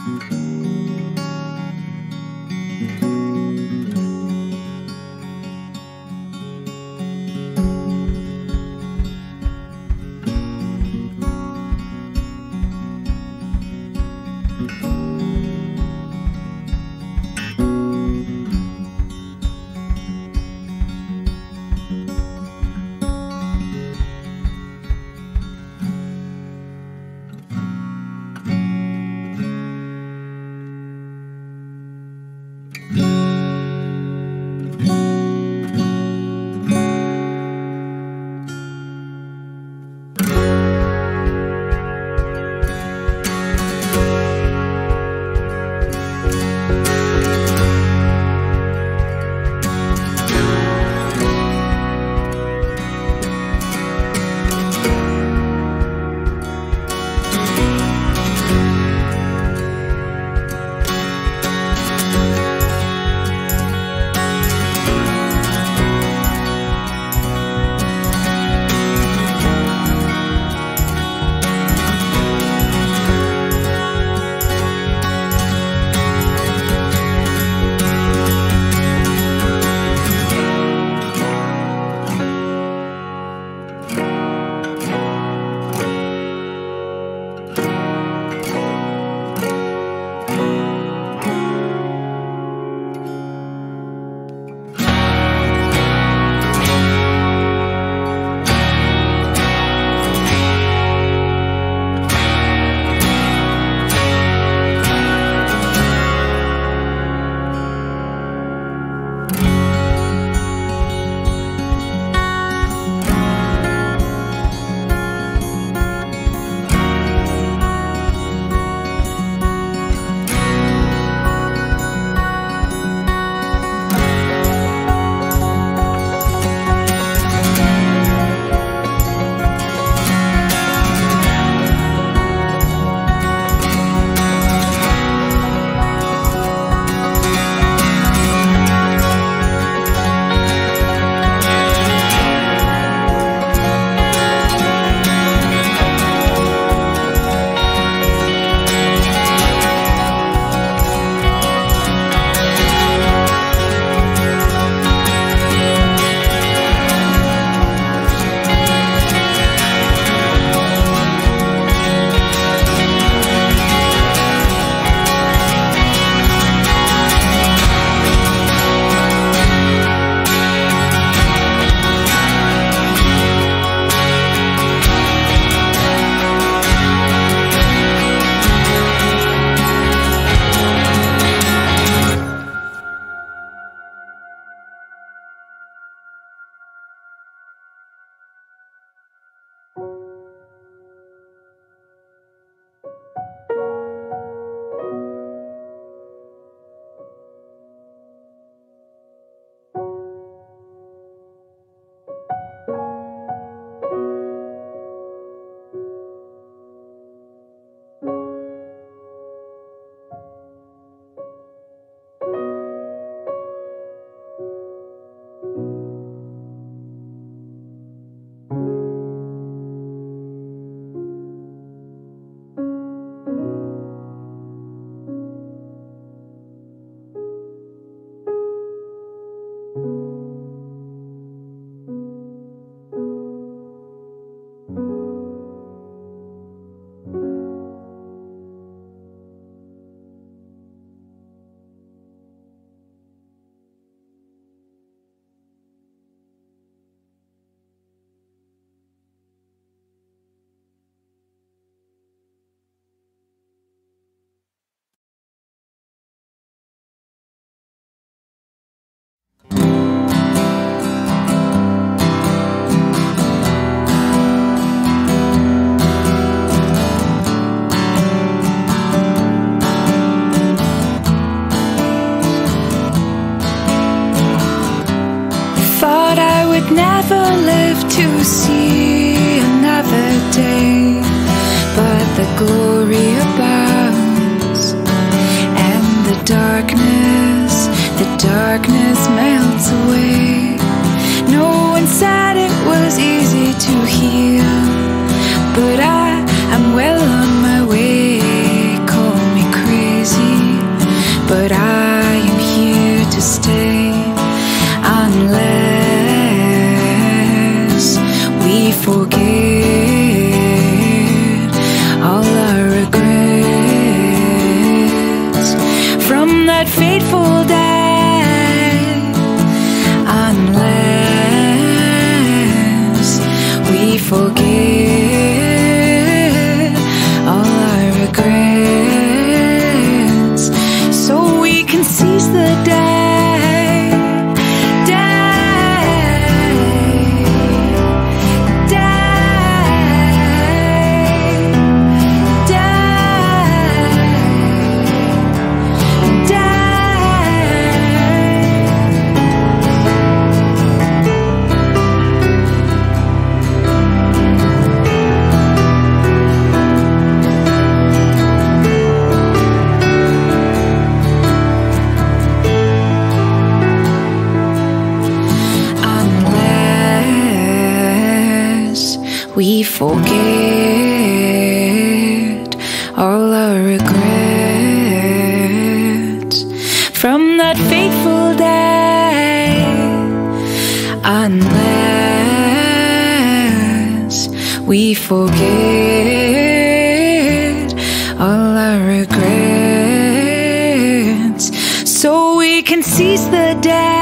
would never live to see another day, but the glory abounds, and the darkness melts away. No one said it was easy to heal, but I am well on my way. Call me crazy. but I am here to stay unless we forget all our regrets from that fateful day. Unless we forget all our regrets, so we can seize the day. We forget all our regrets from that fateful day. Unless we forget all our regrets, so we can seize the day.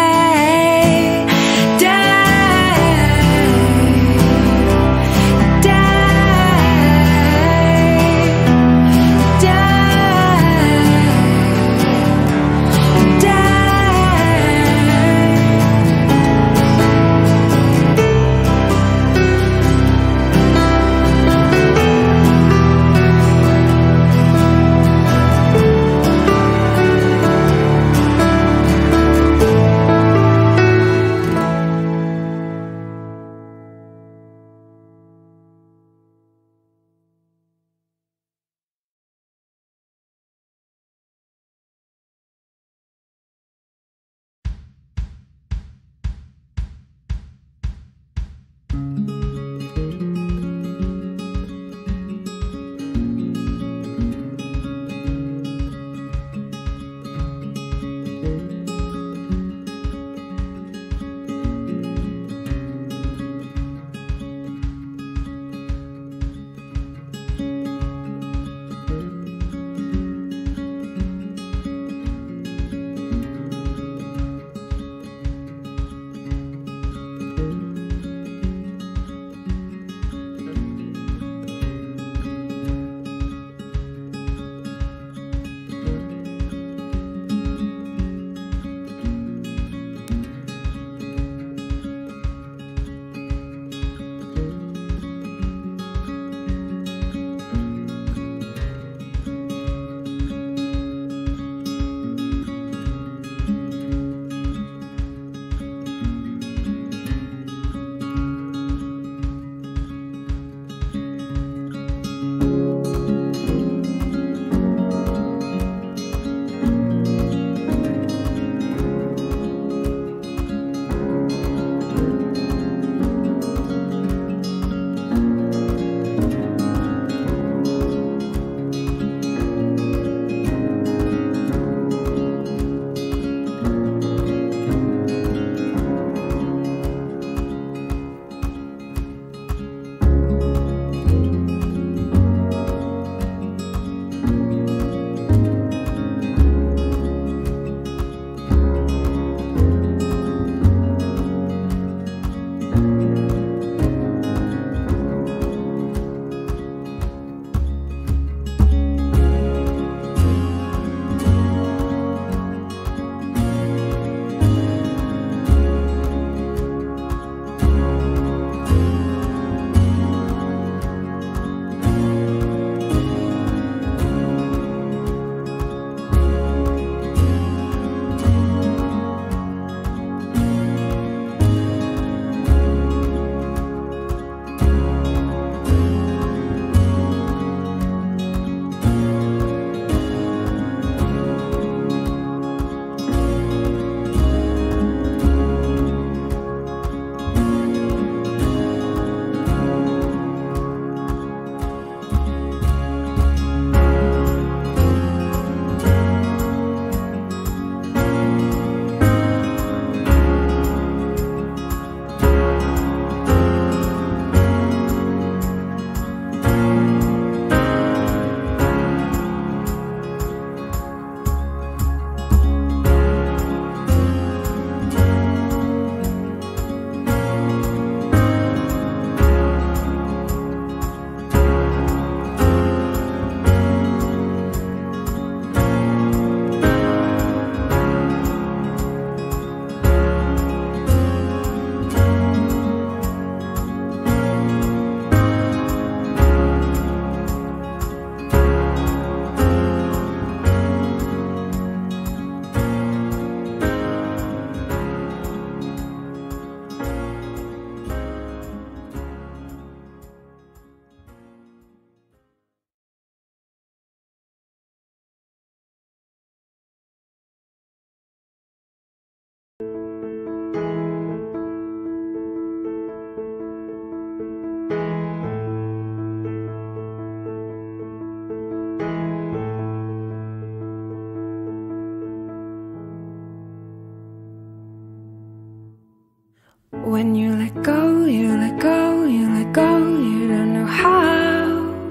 When you let go, you let go, you let go, you don't know how.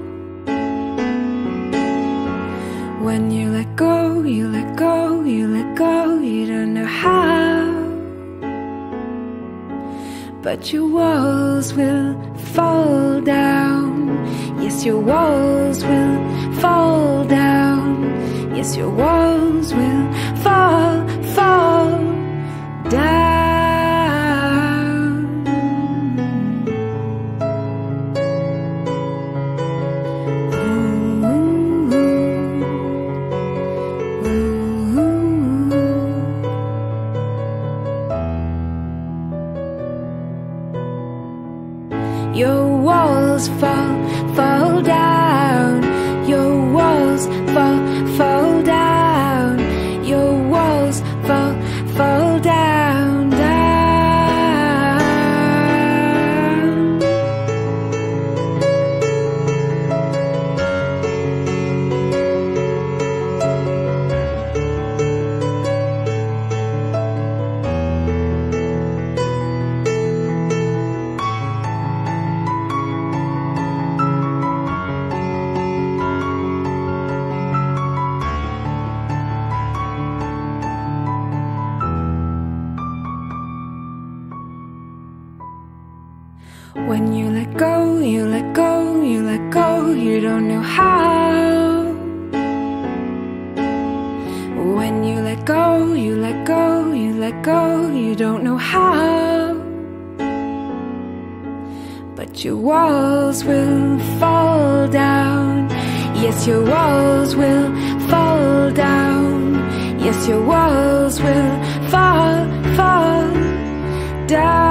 When you let go, you let go, you let go, you don't know how. But your walls will fall down. Yes, your walls will fall down. Yes, your walls will fall down. Your walls fall down. Your walls fall down. Your walls fall down, When you let go, you let go, you let go, you don't know how. When you let go, you let go, you let go, you don't know how. But your walls will fall down. Yes, your walls will fall down. Yes, your walls will fall down.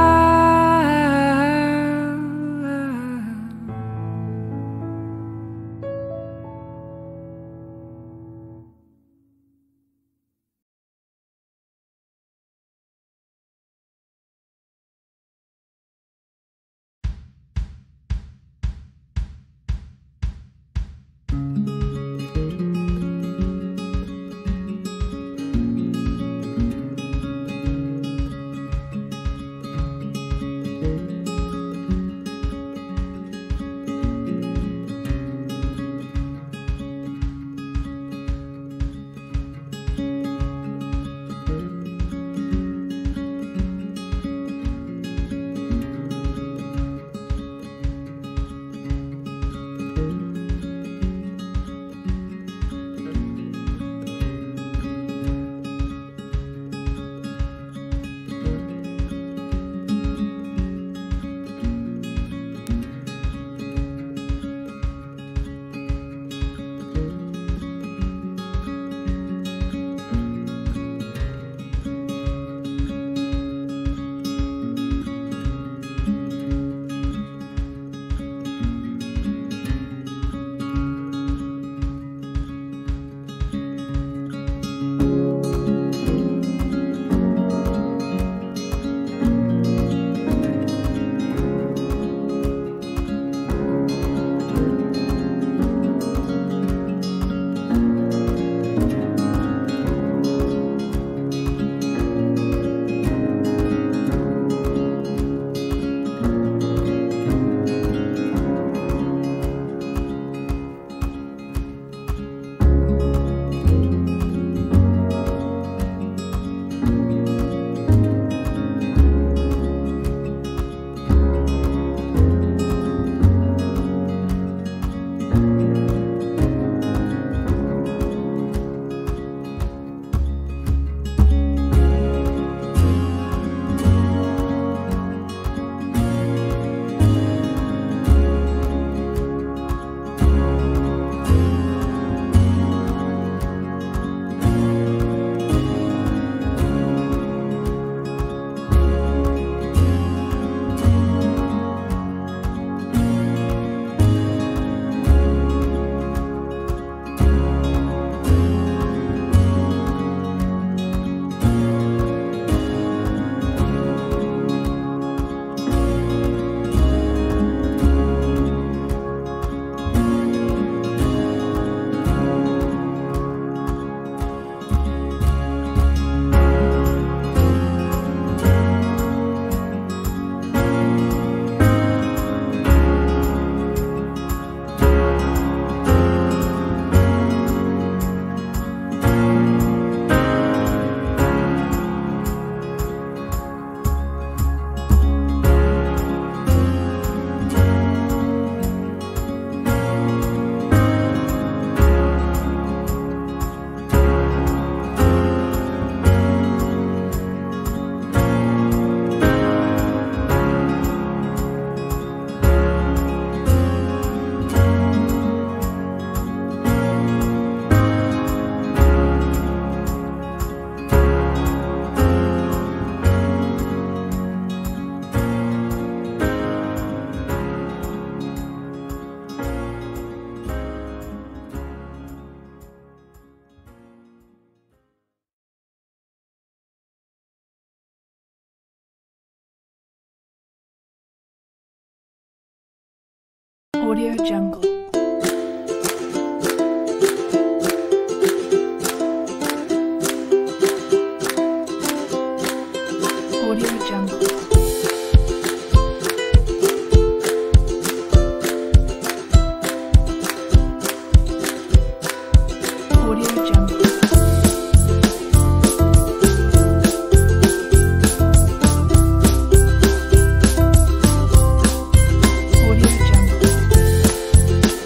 Audio Jungle. Audio Jungle. Audio Jungle. Audio Jungle.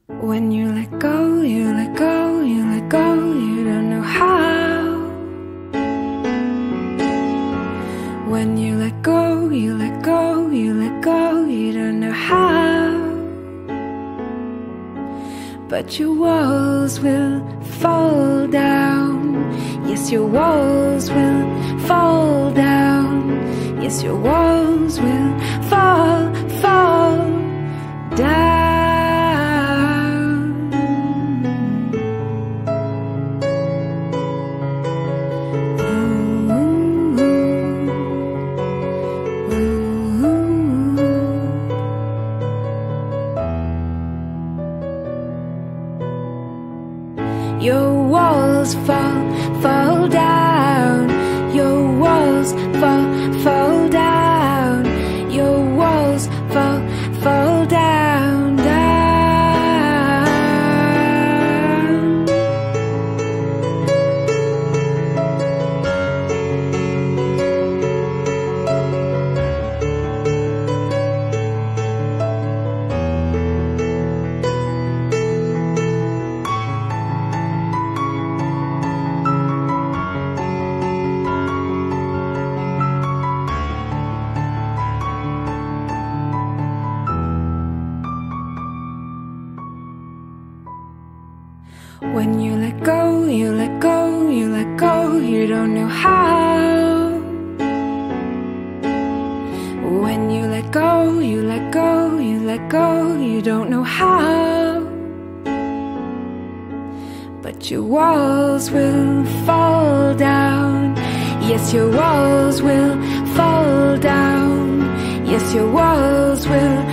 When you let go, you let go, you let go, you don't know how. When you let go, you let go, you let go, you don't know how. But your walls will fall down. Yes, your walls will fall down. Yes, your walls will fall down. Your walls fall down. Your walls fall down. Your walls fall down, When you let go, you let go, you let go, you don't know how. When you let go, you let go, you let go, you don't know how. But your walls will fall down. Yes, your walls will fall down. Yes, your walls will